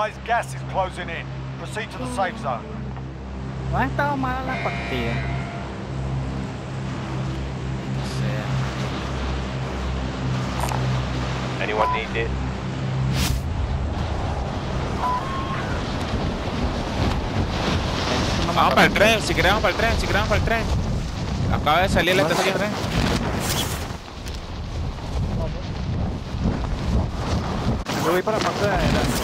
advised, gas is closing in. Proceed to the safe zone. No ha estado mala la partida. Anyone need it? Vamos para el tren, si queremos para el tren, si queremos para el tren. Acaba de salir la estación. Yo voy para la parte de adelante.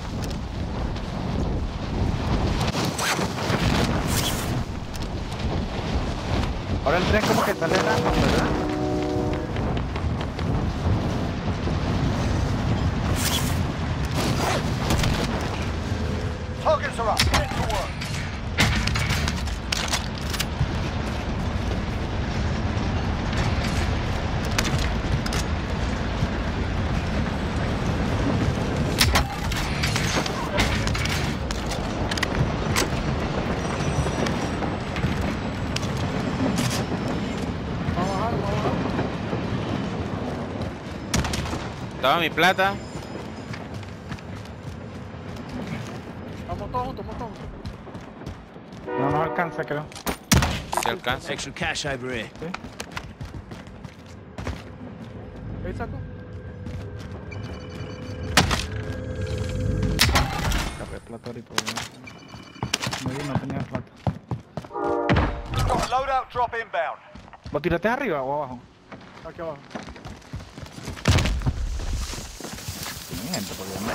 Ahora el tren como que está lejano, ¿verdad? Targets are up. Get to work. Toma mi plata. Vamos todos juntos, vamos todos juntos. No nos alcanza, creo. Si alcanza. Extra cash over here. ¿Ahí saco? Carré plata ahorita. No tenía plata. Got a loadout drop inbound. ¿Lo tiraste arriba o abajo? Aquí abajo. Tiene gente por ahí.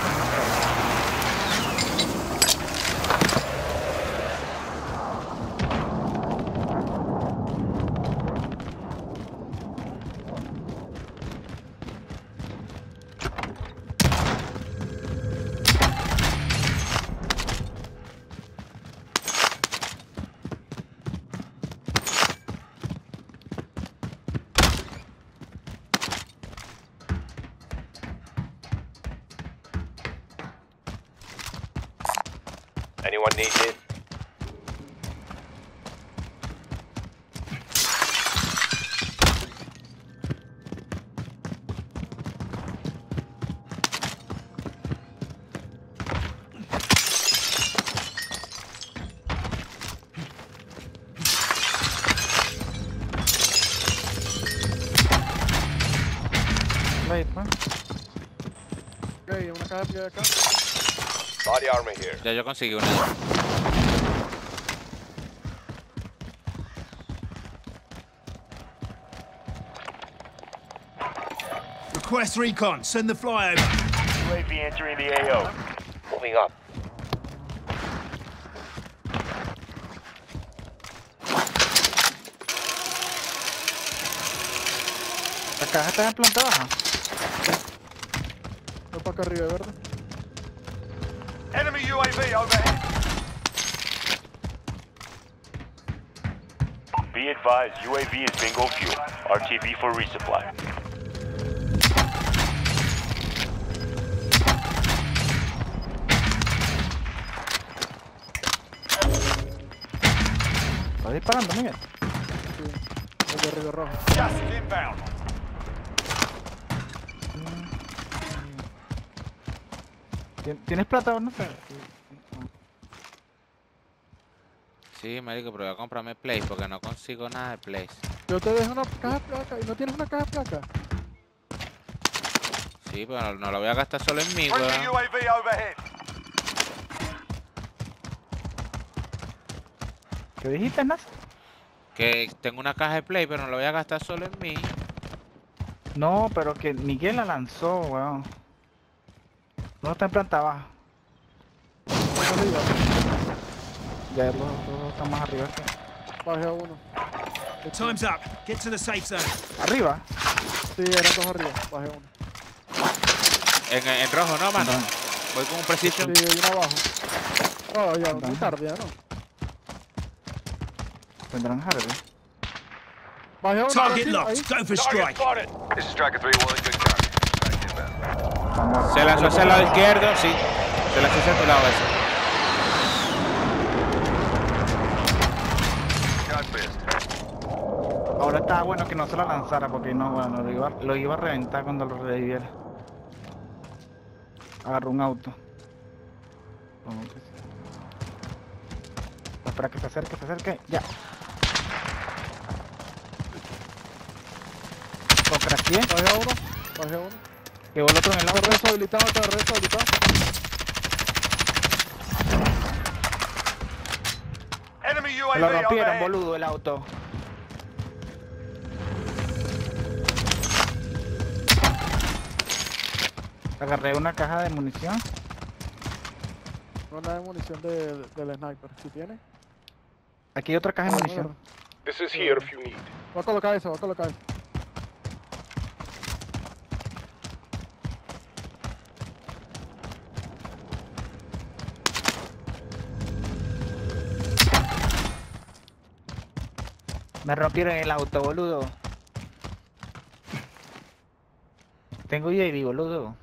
Anyone need it? Ahí, pues. Ok, una caja de pie de acá. Body armor here. Ya yo conseguí una. Request recon. Send the flyover. UAV entering the AO. Moving up. La caja está en planta baja. Voy para acá arriba, ¿verdad? Enemy UAV overhead. Be advised, UAV is bingo fuel. RTB for resupply. Está disparando, Miguel. Sí. El de arriba rojo. Gas is inbound. ¿Tienes plata o no sé? Sí, marico, pero voy a comprarme Place porque no consigo nada de Place. Yo te dejo una caja de placa y no tienes una caja de placa. Sí, pero no la voy a gastar solo en mí, Friendly weón. UAV overhead. ¿Qué dijiste, Nas? Que tengo una caja de Play, pero no la voy a gastar solo en mí. No, pero que Miguel la lanzó, weón. No está en planta baja. Arriba. Ya los dos están más arriba que... Bajé a uno. Time's up. Get to the safe zone. ¿Arriba? Sí, eran dos arriba. Bajé uno. En rojo, ¿no, mano? Voy con un precision. Sí, hay uno abajo. Oh, ya, muy tarde, ya no. Vendrán Harvey. Bajé a uno. Target ahí, locked. ahí. Go for Target strike. spotted. This is Striker 3-1. Good copy. Back inbound. Vamos. Se lanzó hacia el lado izquierdo, sí. Se lanzó hacia tu lado ese. Shot missed. Ahora estaba bueno que no se la lanzara porque no, bueno, lo iba a reventar cuando lo reviviera. Agarró un auto. Vamos que sí. Espera que se acerque. Ya. Lo craqueé. Bajé uno. Llegó el otro en el lado. Está rehabilitado. Enemy Me lo UAV rompieron, overhead. boludo, el auto. Agarré una caja de munición. No nada de munición del sniper. Si tiene. Aquí hay otra caja de munición. This is here if you need. Va a colocar eso. Me rompieron el auto, boludo. Tengo UAV, boludo.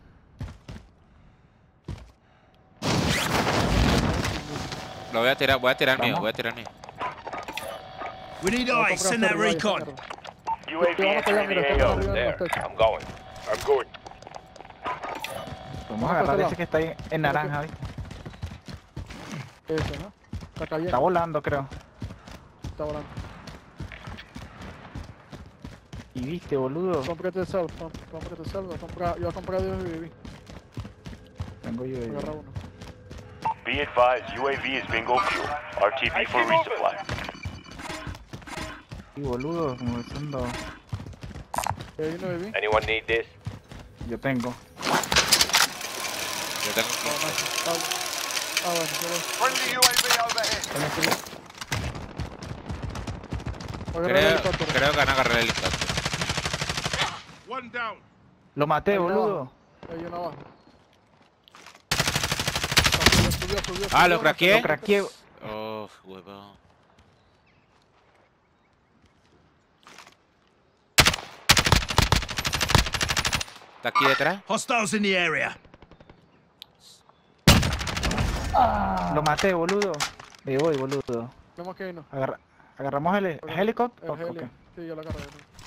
Lo voy a tirar mío, Vamos. voy a tirar mío. We need Voy a eyes. comprar Send that cerdo, recon. cerdo. UAV Te vamos a pegar, entering mira, the estamos AO. arriba en There. los techos. I'm going. I'm going. Vamos a agarrar ese que está ahí en naranja, ¿viste? Ese, ¿no? Está cayendo. Está volando, creo. Está volando. Y viste, boludo. Cómprate el salvo. Cómprate el salvo. Yo voy a comprar 2 UAV. Tengo Agarra UAV. uno. Be advised, UAV is bingo fuel. RTB for resupply. Y boludo, como diciendo. Hay un UAV. Anyone need this? Yo tengo. Yo tengo Bueno, Friendly UAV overhead. Tengo que- voy a agarrar el helicóptero. creo que van a agarrar el helicóptero. One down. Lo maté, Ahí boludo. Hay uno abajo. Subió. Ah, lo craqueé. Lo craqueé. Oh, huevón. ¿Está aquí detrás? Hostiles in the area. Lo maté, boludo. Me voy, boludo. Tenemos que irnos. Agarramos el helicóptero. El Ok. helio. Sí, yo lo agarré.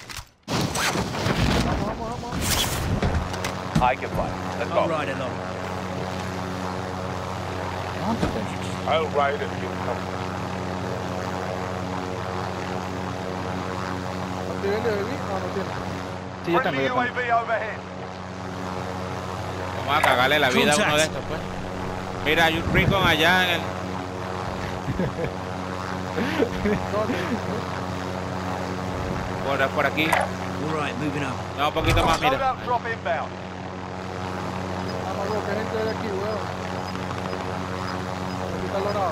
Vamos. I can fly. Let's I'll go. ride along. Móntate. I'll ride and you come. ¿Activé el UAV? No tiene. Sí, yo tengo, Friendly yo tengo. UAV overhead. Vamos a cagarle la vida a uno de estos, pues. Mira, hay un recon allá en el... por aquí. All right, moving up. No, un poquito más, mira. Loadout drop inbound. Vamos, que gente hay aquí, weón. Aquí está el dorado.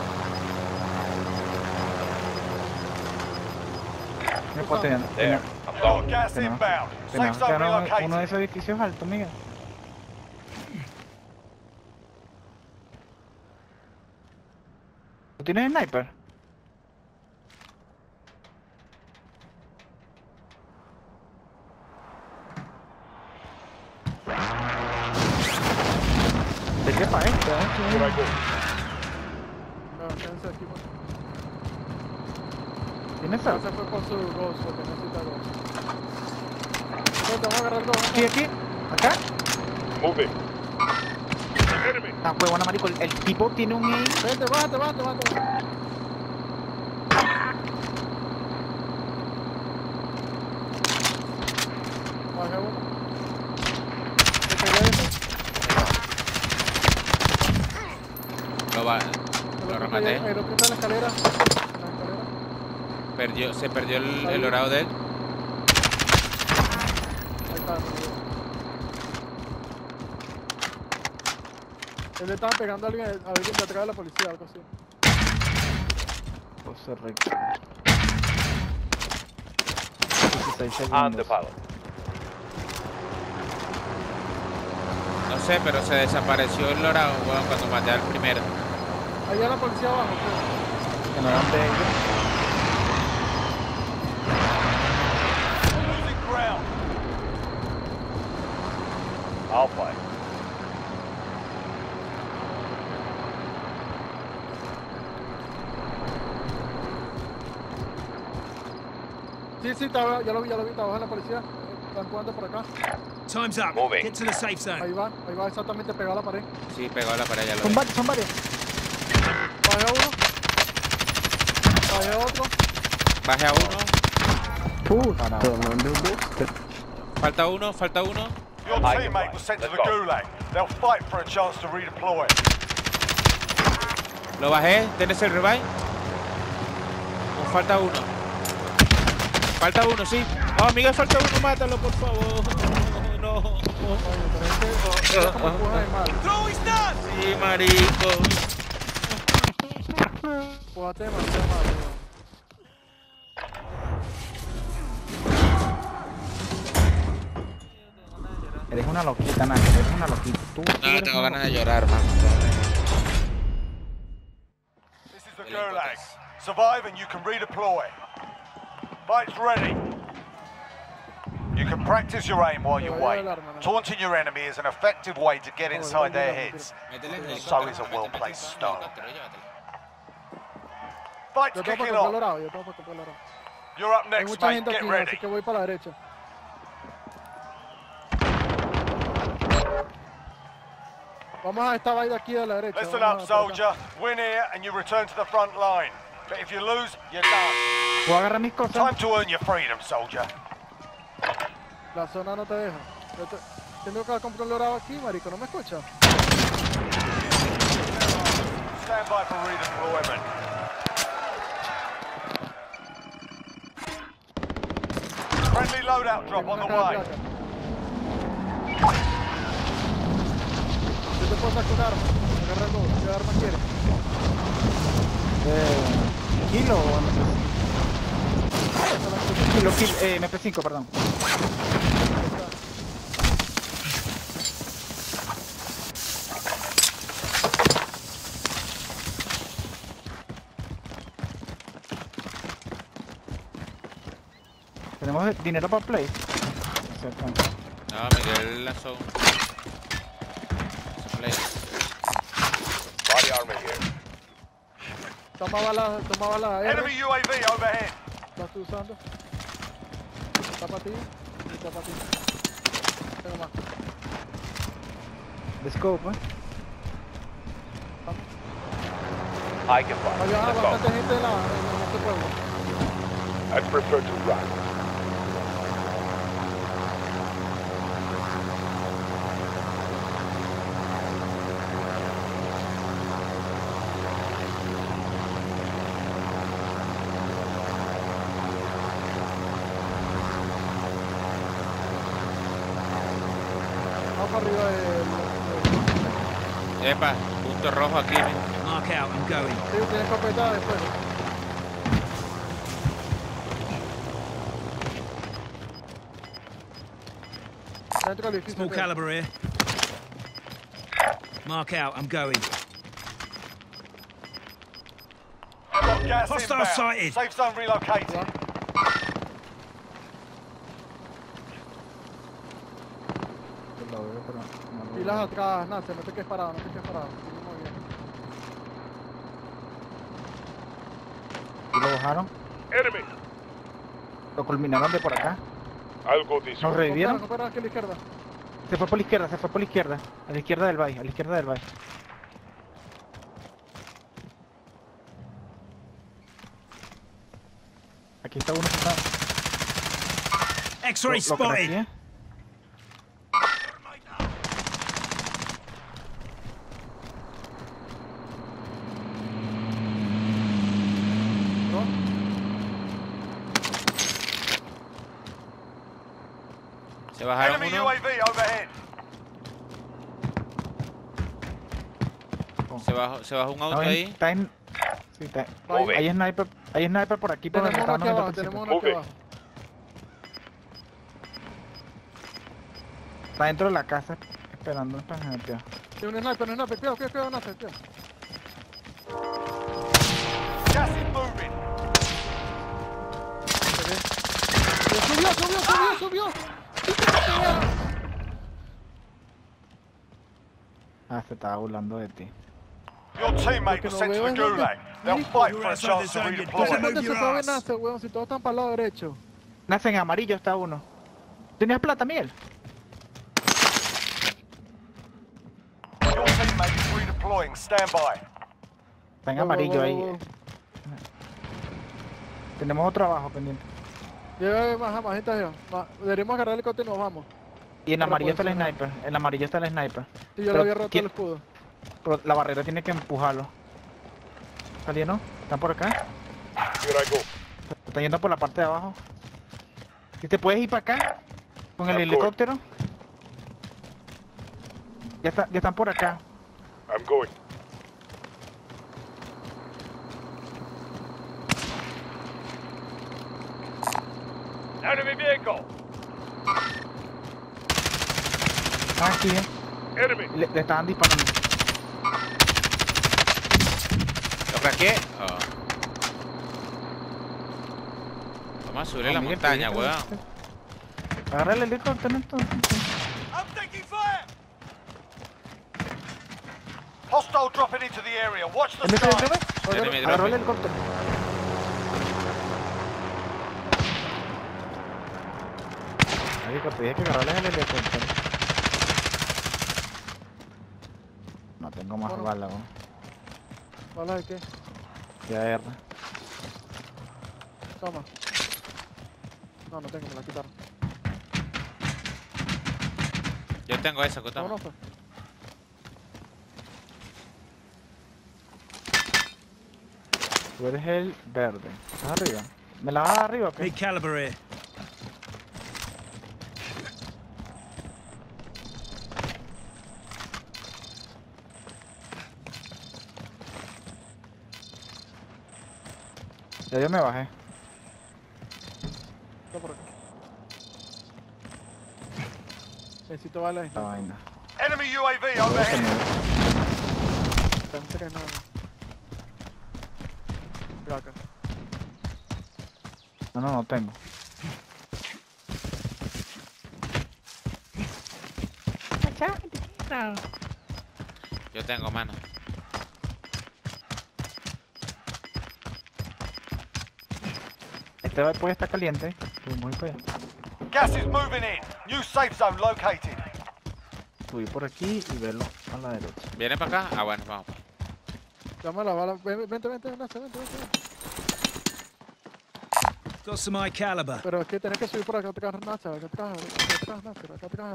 Me puedo tener. There. I'm going. Gas Tenemos inbound. Safe tenemos que zone agarrar uno de relocated. esos edificios altos, Miguel. ¿Tú tienes sniper? ¿De qué para esto? Here I go. No, quédense aquí, weón. ¿Tienes Ya algo? se fue por su ghost, porque necesita ghost. Vamos a agarrar dos. Aquí. ¿Acá? Moving. Enemy. Ah, huevona, marico. El tipo tiene un aim. Vente, bájate. Bajé uno. ¿Te pegué ese? Lo rematé. El otro está en la escalera. Se perdió el dorado de él. Ahí está. Él le estaba pegando a alguien de atrás de la policía, algo así. José Rico. 16 On the segundos. pilot. No sé, pero se desapareció el dorado, weón, cuando maté al primero. Allá la policía abajo, creo. Que no dan de ellos. Losing ground. I'll fight. Sí, ya lo vi, está abajo en la policía. Están jugando por acá. Time's up. Moving. Get to the safe zone. Ahí va exactamente pegado a la pared. Sí, pegó a la pared, ya lo Son vi. varios, son varios. Bajé a uno. Bajé a otro. Bajé a uno. Puta, Falta uno, falta uno. Your I can teammate fight. was sent to Let's the go. gulag. They'll fight for a chance to redeploy. Lo bajé, ¿tienes el revive? O falta uno. Falta uno, sí. Oh, Miguel, falta uno, mátalo, por favor. No. Oye, pero es que es como empuja de mal. Sí, marico. Empújate demasiado mal, weón. Eres una loquita, Nacho, eres una loquita. Tú No, eres tengo una ganas de llorar, man. This is the gulag. Survive and you can redeploy. Fight's ready. You can practice your aim while you wait. Taunting your enemy is an effective way to get inside their heads. So is a well-placed stone. Fight's Yo tengo kicking para off. colorado, yo tengo para colorado. You're up Hay next, mucha mate. gente Get aquí, ready. así que voy para la derecha. Vamos a esta vaina aquí a la derecha. Listen vamos up, para acá. soldier. Win here and you return to the front line. But if you lose, you're done. ¿Puedo agarrar mis cosas? Time to earn your freedom, soldier. La zona no te deja. Tengo que comprar un lorado aquí, marico, ¿no me escuchas? Stand by for redeployment. Friendly loadout drop on the way. Yo te puedo sacar un arma. Agarra todo. ¿Qué arma quieres? Kilo o MP5. Kilo, MP5, perdón. ¿Tenemos dinero para play? No, Miguel lanzó un play. Body armor here. Toma bala R. Enemy UAV overhead. La estoy usando. Está para ti. Y está para ti. Tengo más. The scope, ¿eh? I can fight. Había Let's bastante go. gente en este pueblo. I prefer to run. Vamos para arriba de... Epa, punto rojo aquí. Mark out. I'm going. Sí, tienes escopeta después. Dentro del edificio. Small caliber here. Mark out. I'm going. Got gas Hostile inbound. sighted. Safe zone relocated. Lo veo, pero no lo veo. Pilas atrás, Nace, no te quedes parado, no te quedes parado. Sigue muy bien. ¿Y lo bajaron? Enemy. Lo culminaron de por acá. I'll go this ¿Nos way. revivieron? Compara aquí a la izquierda. Se fue por la izquierda, se fue por la izquierda. A la izquierda del bay, a la izquierda del bay. Aquí está uno que está... X-ray lo craqueé. spotted. ¿No? Se bajaron Enemy uno. UAV overhead. Se bajó un auto No, ahí. está en... Sí, está... Moving. Hay sniper por aquí por donde Tenemos uno estábamos aquí abajo, nosotros. tenemos uno aquí Move it. abajo. Está dentro de la casa esperando para gente. Sí, un sniper, cuidado, Nace, cuidado. Gas is moving. ¡Subió! Ah, se estaba burlando de ti. Your teammate was sent to the gulag. They'll fight for a chance to You're redeploy. outside the ¿Dónde se Your sabe ass. Nace, weón? Si todos están para el lado derecho. Nace en amarillo está uno. ¿Tenías plata, Miguel? deploying. Stand by. Está en amarillo ahí. Tenemos otro abajo pendiente. Llega más gente allá. Deberíamos agarrar el helicóptero y nos vamos. Y en Para amarillo está el posicionar. sniper. En amarillo está el sniper. Sí, yo Pero le había roto ¿quién- el escudo. Pero la barrera tiene que empujarlo. ¿Salieron? ¿Están por acá? Here I go. Están yendo por la parte de abajo. ¿Y te puedes ir para acá? ¿Con el I'm helicóptero? Ya están por acá. I'm going. Enemy vehicle. Están aquí, Enemy. Le estaban disparando. ¿Lo craqué? Oh. Vamos a subir la Miguel, montaña, pediste- weón. Agarra el helicóptero entonces. I'm taking fire. Hostile dropping into the area. Watch the Enemy, skies. Enemy Agarró el dropping. helicóptero. Marico, te dije que agarrarles el helicóptero. No tengo más Bueno. balas, weón. ¿Balas de qué? Ya R. Toma. No tengo, me la quitaron. Yo tengo esa, que toma. Vámonos, pues. Tú eres el verde. ¿Estás arriba? ¿Me la vas a dar arriba o qué? Big caliber here. Ya yo me bajé. Está por acá. Necesito balas. Esta vaina. Enemy UAV overhead. Pensé que no. Mira acá. No tengo. Yo tengo, mano. Este puede estar caliente. Subimos para allá. Gas is moving in. New safe zone located. Subí por aquí y verlo a la derecha. ¿Vienen para acá? Ah, bueno, vamos. Dame la bala. Vente, vente. Got some high caliber. Pero es que tenés que subir por acá atrás, Nacha. Acá atrás, Nacha. Acá atrás.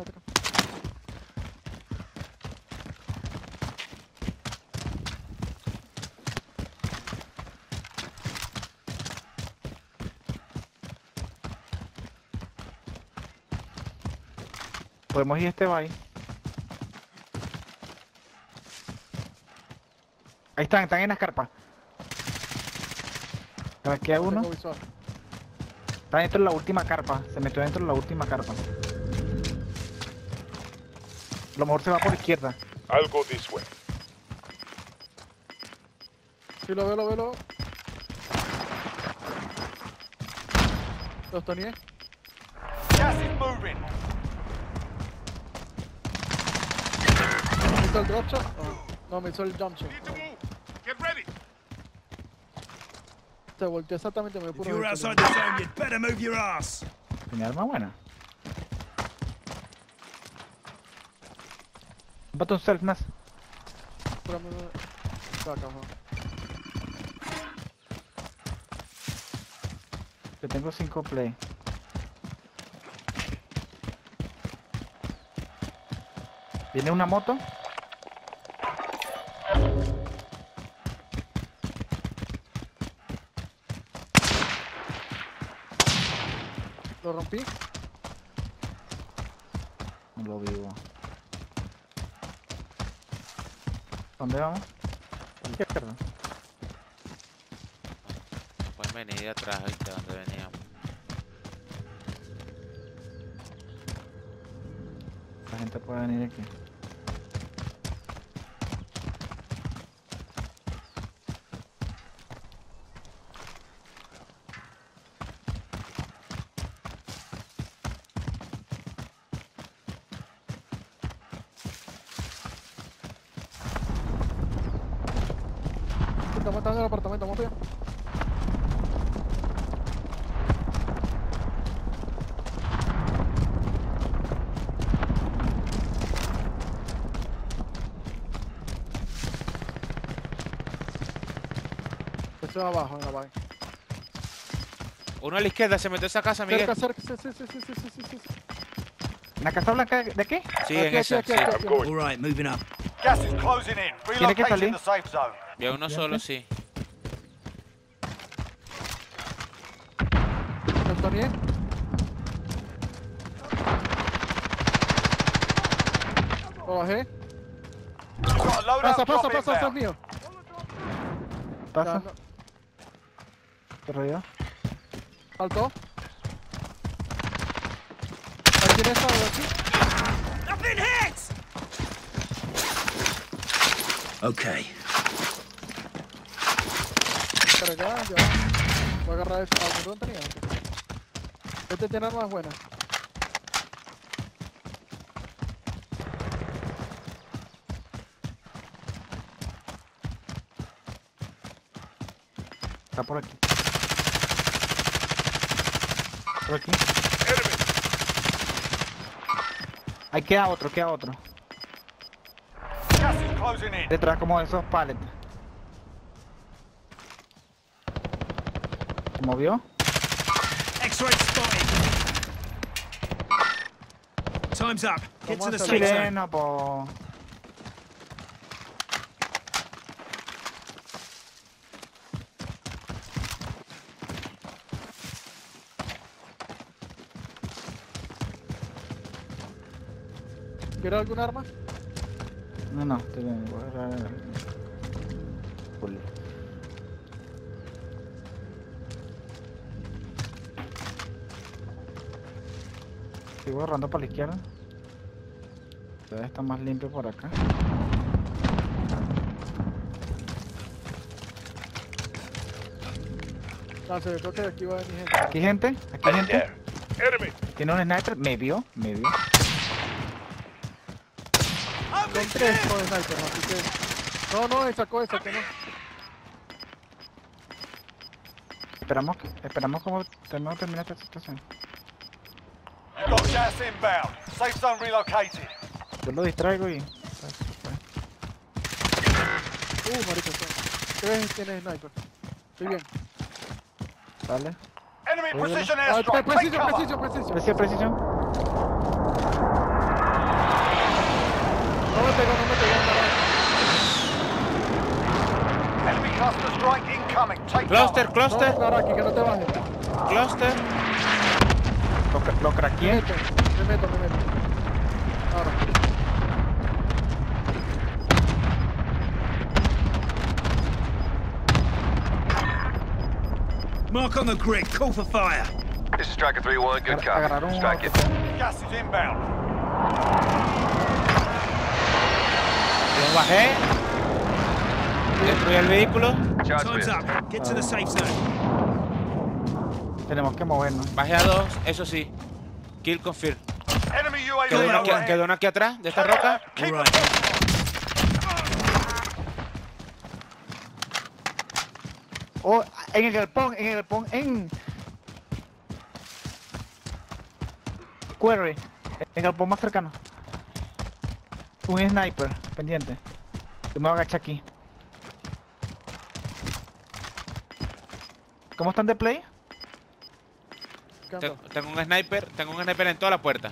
Podemos ir a este baile. Ahí están en las carpas. ¿Sabes qué? Uno. Tengo visual. Está dentro de la última carpa. Se metió dentro de la última carpa. A lo mejor se va por izquierda. I'll go this way. Sí, lo veo. Los toneé. Gas is moving. ¿Me hizo el drop shot? No, me hizo el jump shot. Get ready. Se volteó exactamente, me If puro. you're outside the zone, you'd better move your ass. Tiene arma buena. Bate un self más. Yo tengo 5 play. ¿Viene una moto? Lo rompí. No lo vivo. ¿Dónde vamos? Por la izquierda. Pueden venir de atrás, ¿viste? Donde veníamos. La gente puede venir aquí. Está matando el apartamento, vamos allá. Estoy abajo, en la vaina. Uno a la izquierda, se metió a esa casa, Miguel. Cerca, sí. ¿La casa blanca de qué? Sí, en esa, sí. I'm going. All right, moving up. Gas is closing in. Tiene que Relocating salir. the safe zone. Y a uno solo, sí. Antonio. Lo bajé. You've got a loadout Pasa, drop es inbound. mío. Pasa. Ya, no. Pero yo. Saltó. ¿Aquí en esta o aquí? I've been hit! Okay. Para acá, ya. Voy a agarrar esto. Ah, perdón, tenía antes. Este tiene armas buenas. Está por aquí. Por aquí. Enemy. Ahí queda otro. Gas is closing in. Detrás como de esos pallets. ¿Se movió? X-ray spotted. Time's up. Get to the safe zone. Chileno, po. ¿Quieres algún arma? No, estoy bien. Voy a agarrar el... Sigo agarrando para la izquierda. Debe estar más limpio por acá. No sé, creo que de aquí va a venir gente. Aquí gente. There. Enemy. Tiene un sniper. Me vio. Son 3 con sniper, así que... No, sacó esa, que no. Esperamos como tenemos que terminar esta situación. You've got gas inbound. Safe zone relocated. Yo lo distraigo y... Marico, ¿qué tienes sniper? Estoy bien. Dale. Enemy Oye, precision Ah, airstrike. Take cover. Precisión. No me pegó, Enemy cluster strike incoming. Take Cluster, cover. No, cluster, ahora aquí, que no te bajes. cluster. Lo craqueé. Me meto. Ahora. Mark on the grid. Call for fire. This is Striker 3-1. Good copy. Agarraron un Strike it. Gas is inbound. Lo bajé. Destruí el vehículo. Shots Time's missed. up. Get to the safe zone. Tenemos que movernos. Bajé a 2, eso sí. Kill confirm. Enemy UAV Quedó uno overhead. aquí atrás, de esta roca. Keep All it right. Oh, en el galpón, en... Quarry. En el galpón más cercano. Un sniper, pendiente. Yo me voy a agachar aquí. ¿Cómo están de play? ¿Qué ando? Tengo un sniper en toda la puerta.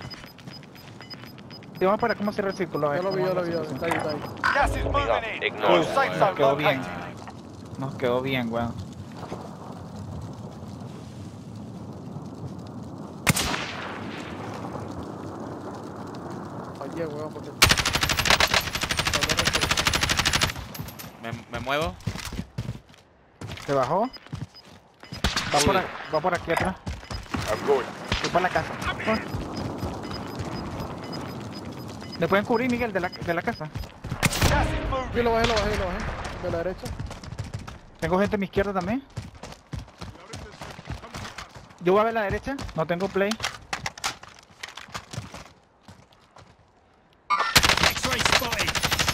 Y vamos para cómo cierra el círculo. a ver Yo lo vi, cómo anda la está situación. ahí. Gas is moving in. Ignore New safe Nos zone quedó bien. located. Nos quedó bien, weón. Oye, weón, porque... Me muevo. ¿Se bajó? Va por aquí atrás. I'm going. Voy para la casa. ¿Me pueden cubrir, Miguel, de la casa? Gas is moving. Yo lo bajé. De la derecha. Tengo gente a mi izquierda también. Yo voy a ver la derecha. No tengo play. X-ray spotted.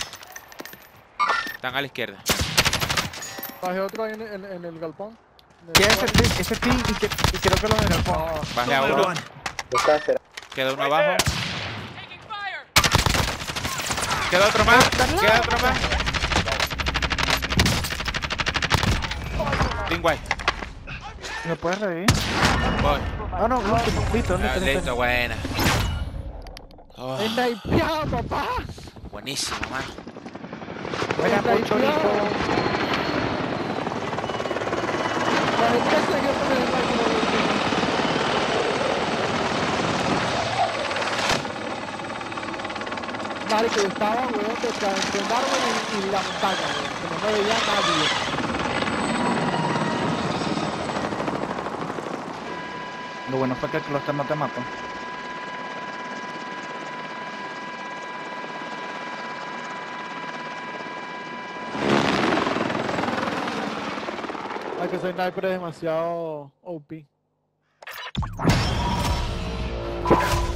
Están a la izquierda. Bajé otro ahí en el galpón. ¿Qué es ese team? Y creo que los del galpón. Bajé a Got uno. one. Queda uno abajo. Queda otro más. Ring white. ¿Me puedes revivir? Voy. Ah, no, el último. Listo, listo, Listo, listo. buena. Oh, ¡Snipeado, papá! buenísimo, man. Venga, Pocho, listo. La gente se dio con el sniper. Marico, yo estaba, weón, detrás entre el árbol y la montaña, weón, que no me veía nadie. Lo bueno fue que el cluster no te mató. Ay, que ese sniper es demasiado OP.